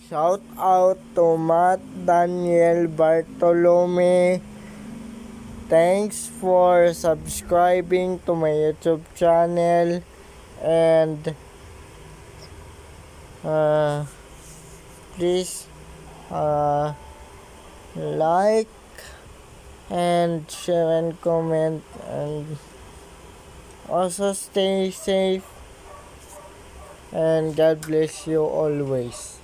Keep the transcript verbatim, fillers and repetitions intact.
Shout out to Matt Daniel Bartolome. Thanks for subscribing to my YouTube channel, and uh, please uh, like and share and comment, and also stay safe, and God bless you always.